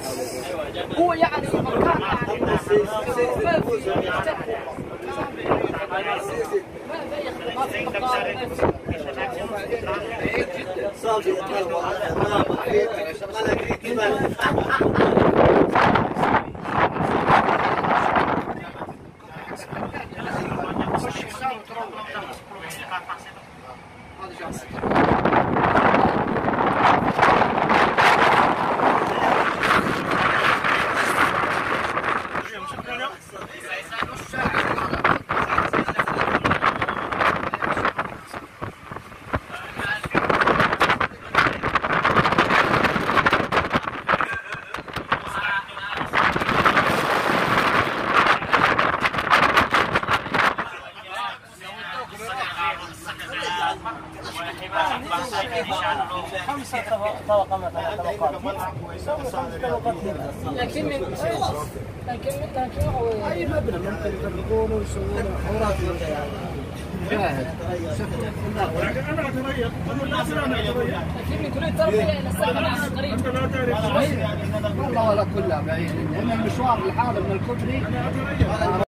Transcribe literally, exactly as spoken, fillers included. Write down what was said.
هو يعني مكان يعني ما في ما في مقام خمسة طبقة مثلا طبقات لكن من لكن لكن أي مبنى ممكن يفرقونه ويسوونه حورات جاهز أنا أتريق أنا أتريق لكن من كل التربية إلى الساحة قريب والله ولا كلها بعيد لأن المشوار لحاله من الكوبري